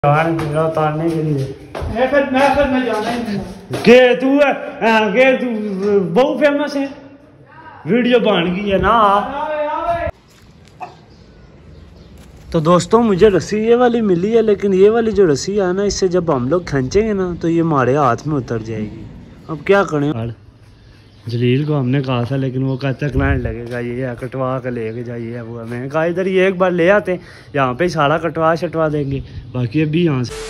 पिंजरा उतारने के लिए मैं जाना ही नहीं। के तू बहुत फेमस है, वीडियो बन गई है ना। तो दोस्तों मुझे रस्सी ये वाली मिली है, लेकिन ये वाली जो रस्सी है ना, इससे जब हम लोग खींचेंगे ना तो ये हमारे हाथ में उतर जाएगी। अब क्या करें? जलील को हमने कहा था, लेकिन वो कहता है क्लाइंट लगेगा, ये है कटवा कर लेके जाइए। वो मैंने कहा इधर ये एक बार ले आते, यहाँ पे सारा कटवा शटवा देंगे, बाकी अभी यहाँ से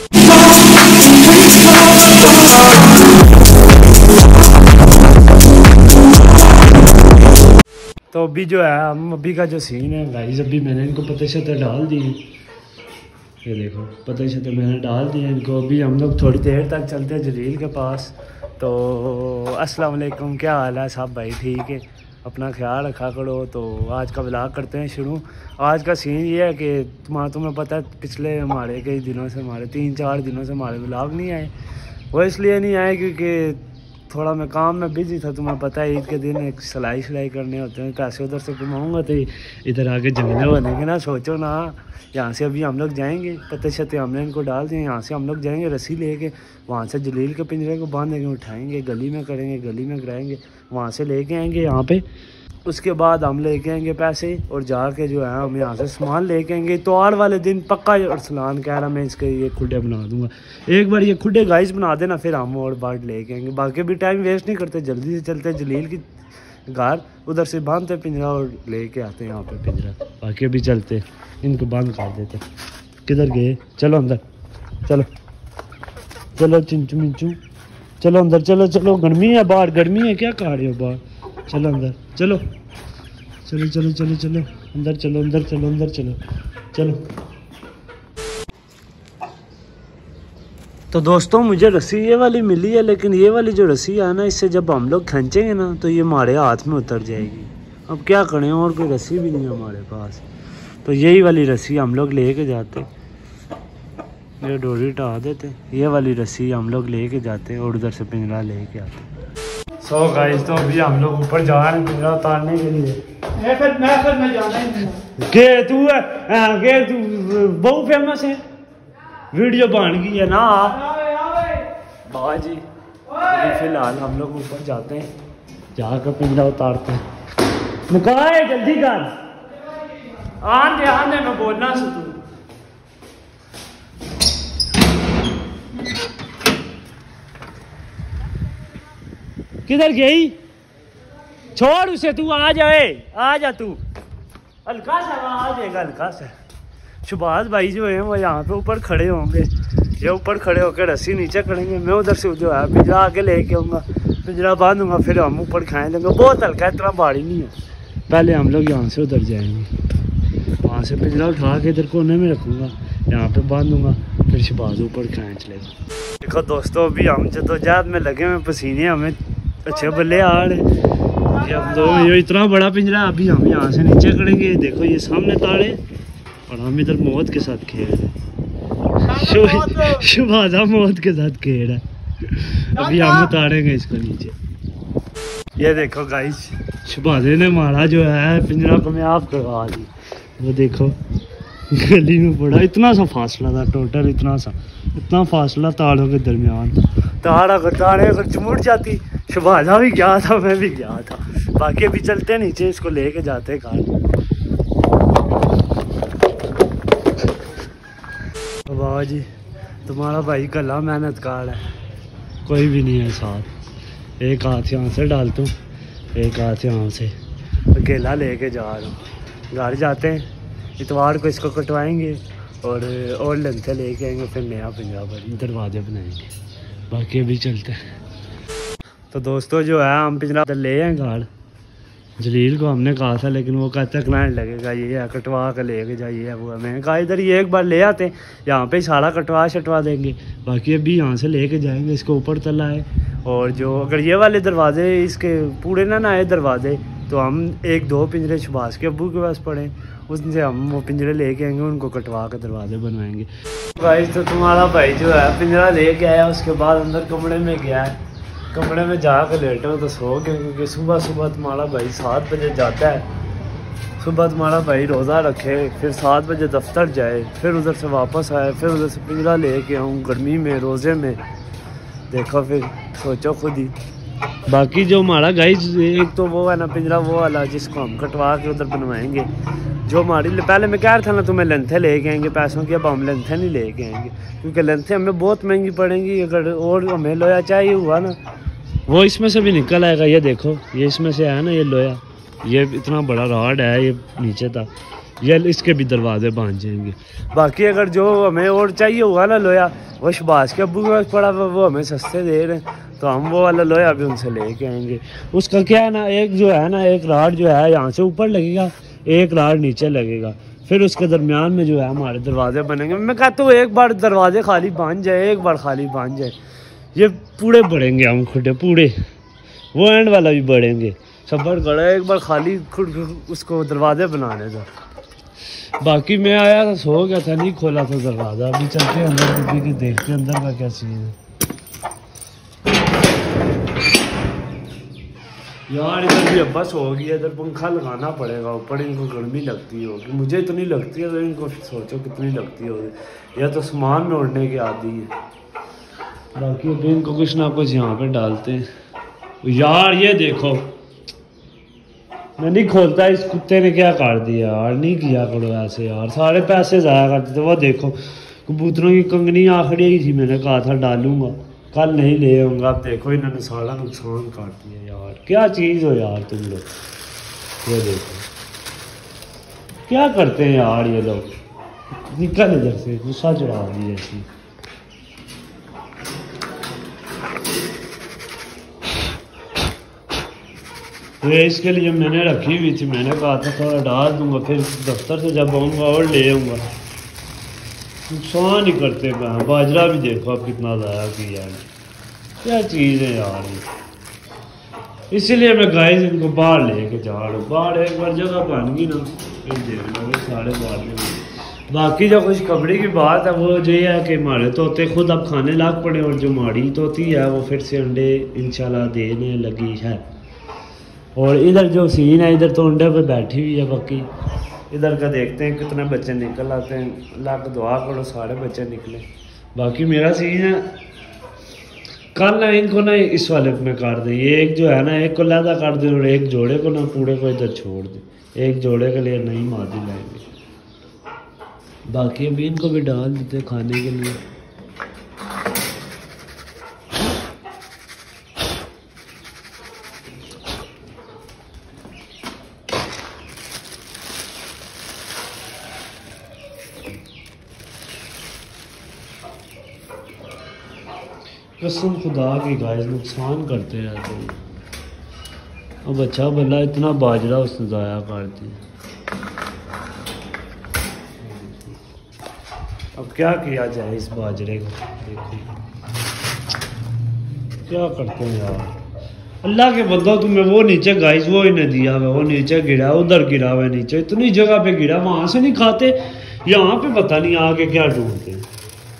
तो अभी जो है हम अभी का जो सीन है गाइस, अभी मैंने इनको पत्ते शत्ते डाल दिए। ये देखो पत्ते शत्ते मैंने डाल दिए इनको। अभी हम लोग थोड़ी देर तक चलते हैं जलील के पास। तो अस्सलाम वालेकुम, क्या हाल है सब भाई? ठीक है, अपना ख्याल रखा करो। तो आज का व्लॉग करते हैं शुरू। आज का सीन ये है कि तुम्हें पता है पिछले हमारे कई दिनों से, हमारे 3-4 दिनों से हमारे व्लॉग नहीं आए। वो इसलिए नहीं आए क्योंकि थोड़ा मैं काम में बिजी था। तुम्हें पता है ईद के दिन एक सिलाई करने होते हैं, पैसे उधर से कमाऊँगा तो इधर आके जमीने बनेंगे ना। सोचो ना, यहाँ से अभी हम लोग जाएंगे, पत्ते शत्ते हमने इनको डाल दिए। यहाँ से हम लोग जाएंगे रस्सी लेके, वहाँ से जलील के पिंजरे को बांधेंगे, उठाएंगे, गली में करेंगे, गली में गिराएंगे, वहाँ से लेके आएंगे यहाँ पे। उसके बाद हम लेके आएंगे पैसे और जाके जो है हम यहाँ से सामान लेके आएंगे। इतवार वाले दिन पक्का अरसलान कह रहा मैं इसके ये खुडे बना दूंगा। एक बार ये खुडे गाइस बना देना, फिर हम और बाट लेके आएंगे। बाकी भी टाइम वेस्ट नहीं करते, जल्दी से चलते जलील की घर, उधर से बांधते पिंजरा और लेके आते हैं यहाँ पे पिंजरा। बाकी अभी चलते, इनको बंद कर देते। किधर गए? चलो अंदर, चलो चलो चिंचू मिंचू, चलो अंदर, चलो चलो। गर्मी है बाहर, गर्मी है, क्या कर रहे हो बाहर? चलो अंदर, चलो चलो चलो चलो चलो अंदर, चलो अंदर, चलो अंदर, चलो चलो। तो दोस्तों मुझे रस्सी ये वाली मिली है, लेकिन ये वाली जो रस्सी है ना, इससे जब हम लोग खींचेंगे ना तो ये हमारे हाथ में उतर जाएगी। अब क्या करें, और कोई रस्सी भी नहीं है हमारे पास। तो यही वाली रस्सी हम लोग लेके जाते, ये डोरी हटा देते, ये वाली रस्सी हम लोग लेके जाते और उधर से पिंजरा लेके आते। सो गाइस, तो अभी हम लोग ऊपर जा रहे हैं पिंजरा उतारने के लिए। मैं जाना ही नहीं। तू बहुत फेमस है, वीडियो बन गई है ना बाजी। फिलहाल हम लोग ऊपर जाते हैं, जाकर पिंजरा उतारते हैं। मुकाए जल्दी कर, आने में बोलना से तू। किधर गई? छोड़ उसे, तू आ जाए, आ जा तू। हल्का सा आ जाएगा, हल्का सा। सुभाष भाई जो है वो यहाँ पे ऊपर खड़े होंगे, ये ऊपर खड़े होकर रस्सी नीचे करेंगे। मैं उधर से जो है पिंजरा आके लेके आऊँगा, पिंजरा बांधूंगा, फिर हम ऊपर खाए देंगे। बहुत हल्का है, इतना भारी नहीं है। पहले हम लोग यहाँ से उधर जाएंगे, वहाँ से पिंजरा उठा के इधर कोने में रखूँगा, यहाँ पे बांधूंगा, फिर सुभाष ऊपर खींच लेगा। देखो दोस्तों, अभी हम जद्दोजहद में लगे हुए, पसीने हमें अच्छे बल्ले आ रहे। अब दो ये इतना बड़ा पिंजरा, अभी हम यहाँ से नीचे करेंगे। देखो ये सामने ताड़े, और हम इधर मौत के साथ खेल रहे हैं। शुभाजा मौत के साथ खेल रहा है। अभी हम उतारेंगे इसको नीचे। ये देखो गाइस, शुभाजे ने मारा जो है पिंजरा को मैं आप करवा दी। वो देखो गली में पड़ा, इतना सा फासला था टोटल, इतना फासला ताड़ों के दरमियान था। ताड़े अगर चमुट जाती, शुभाजा भी गया था, मैं भी गया था। बाकी अभी चलते नीचे, इसको लेके जाते घर। बाबा जी तुम्हारा भाई कला मेहनतकार है, कोई भी नहीं है साथ। एक हाथ यहाँ से डालता हूँ, एक हाथ यहाँ से, अकेला लेके जा रहा हूँ। घर जाते हैं, इतवार को इसको कटवाएंगे और लेंथे लेके आएंगे, फिर नया पिंजरा दरवाजे बनाएंगे। बाकी अभी चलते हैं। तो दोस्तों जो है हम पिंजरा ले आए घर। जलील को हमने कहा था, लेकिन वो कहता है क्लाइंट लगेगा, ये है कटवा कर लेके जाइए। वो मैंने कहा इधर ये एक बार ले आते, यहाँ पे सारा कटवा शटवा देंगे, बाकी अभी यहाँ से लेके जाएंगे। इसको ऊपर तला है, और जो अगर ये वाले दरवाजे इसके पूरे ना आए दरवाजे, तो हम 1-2 पिंजरे सुभाष के अब्बू के पास पड़े, उससे हम वो पिंजरे लेके आएंगे, उनको कटवा कर दरवाजे बनवाएंगे। भाई तो तुम्हारा भाई जो है पिंजरा लेके आया, उसके बाद अंदर कमरे में गया है। कमरे में जाकर लेटे हो तो सो गए, क्योंकि सुबह तुम्हारा भाई 7 बजे जाता है। सुबह तुम्हारा भाई रोज़ा रखे, फिर 7 बजे दफ्तर जाए, फिर उधर से वापस आए, फिर उधर से पिंजरा ले के आऊँ गर्मी में रोज़े में। देखो फिर सोचो खुद ही। बाकी जो हमारा गाइस एक तो वो है ना पिंजरा वो वाला जिसको हम कटवा के उधर बनवाएंगे। जो हमारी पहले मैं कह रहा था ना तुम्हें लेंथें लेके आएंगे पैसों की, अब हम लेंथें नहीं लेके आएंगे क्योंकि लेंथें हमें बहुत महंगी पड़ेंगी। अगर और हमें लोया चाहिए हुआ ना वो इसमें से भी निकल आएगा। ये देखो ये इसमें से है ना ये लोया, ये इतना बड़ा रॉड है, ये नीचे था, ये इसके भी दरवाजे बांध जाएंगे। बाकी अगर जो हमें और चाहिए हुआ ना लोया वो शबाज के अब्बू के पास पड़ा हुआ, वो हमें सस्ते दे रहे हैं तो हम वो वाला लोया भी उनसे लेके आएंगे। उसका क्या है ना एक जो है ना एक राड जो है यहाँ से ऊपर लगेगा, एक राड नीचे लगेगा, फिर उसके दरमियान में जो है हमारे दरवाजे बनेंगे। मैं कहता हूँ एक बार दरवाजे खाली बांध जाए, एक बार खाली बांध जाए, ये पूरे बढ़ेंगे हम खुदे पूरे, वो एंड वाला भी बढ़ेंगे। सबर करो एक बार खाली खुद उसको दरवाजे बनाने दो। बाकी मैं आया था सो गया था, नहीं खोला था दरवाज़ा। अभी चलते हैं अंदर के देखते हैं अंदर का क्या सीन है। यार इधर भी अब्बस हो गया, इधर पंखा लगाना पड़ेगा ऊपर, इनको गर्मी लगती होगी, मुझे इतनी लगती है तो इनको सोचो कितनी लगती होगी। या तो सामान में उड़ने की आदि है। बाकी अभी इनको कुछ ना कुछ यहाँ पे डालते हैं। यार ये देखो मैं नहीं खोलता, इस कुत्ते ने क्या कर दिया यार, नहीं किया करो ऐसे यार, सारे पैसे ज़ाया करते थे। वो देखो कबूतरों की कंगनी आखिरी ही थी, मैंने कहा था डालूंगा, कल नहीं ले आऊँगा। अब देखो इन्होंने सारा नुकसान कर दिया यार, क्या चीज़ हो यार तुम लोग। ये देखो क्या करते हैं यार ये लोग, निकल इधर से, गुस्सा चढ़ा दिया ऐसी। तो इसके लिए मैंने रखी हुई थी, मैंने कहा था थोड़ा डाल दूंगा, फिर दफ्तर से जब आऊँगा और ले आऊँगा। नुकसान ही करते हैं। बाजरा भी देखो अब कितना ज़ाया किया है, क्या चीज़ है यार। इसीलिए मैं गाइस इनको बाहर लेके जा रहा हूँ। बाहर एक बार जगह बन गई ना फिर देखना वो सारे बाहर। बाकी जो कुछ कबड़ी की बात है वो जो है कि हमारे तोते खुद अब खाने लाग पड़े, और जो हमारी तोती है वो फिर से अंडे इंशाल्लाह देने लगी है। और इधर जो सीन है इधर तो अंडे पे बैठी हुई है। बाकी इधर का देखते हैं कितने बच्चे निकल आते हैं, अल्लाह को दुआ करो सारे बच्चे निकले। बाकी मेरा सीन है कल ना इनको ना इस वाले में कर दे, ये एक जो है ना एक को लहदा कर दे और एक जोड़े को ना पूरे को इधर छोड़ दे, एक जोड़े के लिए नई मादी लाएंगे। बाकी अभी इनको भी डाल देते खाने के लिए। कसम खुदा की गाइस नुकसान करते रहते हैं। अब अच्छा भला इतना बाजरा उसने ज़ाया कर दिया। अब क्या किया जाए इस बाजरे को, देखो क्या करते हैं यार। अल्लाह के बंदो तुम्हें वो नीचे गाइस वो इन्हें दिया हुआ, वो नीचे गिरा, उधर गिरा हुआ है नीचे, इतनी जगह पे गिरा, वहां से नहीं खाते, यहाँ पे पता नहीं आके क्या ढूंढते हैं।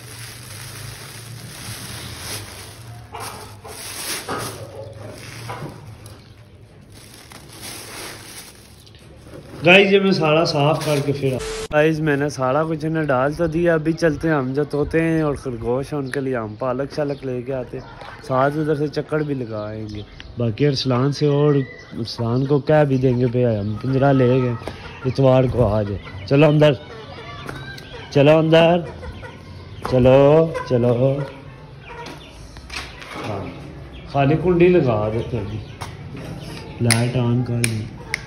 गाइस ये मैं सारा साफ करके फिर गाइस मैंने सारा कुछ इन्हें डाल तो दिया। अभी चलते हैं हम जो तोते हैं और खरगोश हैं उनके लिए हम पालक शालक लेके आते हैं, साथ उधर से चक्कर भी लगाएंगे। बाकी अरसलान से और अरसलान को क्या भी देंगे भैया, हम पिंजरा ले गए इतवार को आ जाए। चलो अंदर, चलो अंदर, चलो चलो। हाँ खाली कुंडी लगा देते अभी, लाइट ऑन कर दी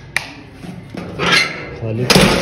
खाली।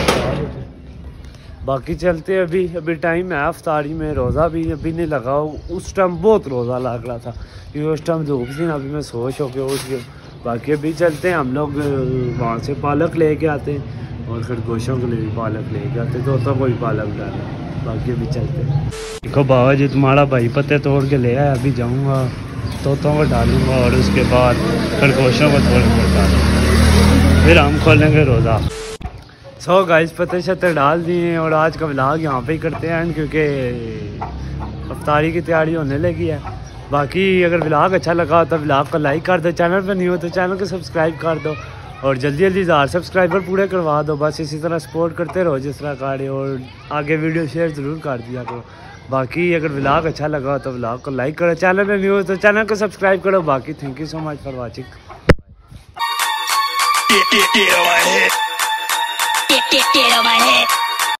बाकी चलते अभी अभी टाइम है अफ्तारी में, रोज़ा भी अभी नहीं लगा। उस टाइम बहुत रोज़ा लग रहा था क्योंकि उस टाइम धूप थी ना, अभी मैं सोच हो के उठ गया। बाकी अभी चलते हैं हम लोग वहाँ से पालक लेके आते हैं और खरगोशों के लिए भी पालक लेके आते हैं, तो कोई पालक डाला। बाकी अभी चलते हैं। देखो बाबा जी तुम्हारा भाई पत्ते तोड़ के ले आया, अभी जाऊँगा तोतों को डालूँगा और उसके बाद खरगोशों को थोड़ा बहुत डालूँगा, फिर हम खोलेंगे रोज़ा। सो गाइस पत्ते शत्ते डाल दिए हैं और आज का व्लॉग यहाँ पे ही करते हैं क्योंकि अफ्तारी की तैयारी होने लगी है। बाकी अगर व्लॉग अच्छा लगा तो व्लॉग को लाइक कर दो, चैनल पर नहीं हो तो चैनल को सब्सक्राइब कर दो और जल्दी जल्दी 1000 सब्सक्राइबर पूरे करवा दो। बस इसी तरह सपोर्ट करते रहो जिस तरह कार्य, और आगे वीडियो शेयर ज़रूर कर दिया करो। बाकी अगर व्लॉग अच्छा लगा तो व्लॉग को लाइक करो, चैनल में न्यू हो तो चैनल को सब्सक्राइब करो। बाकी thank you so much for watching. Get on my head.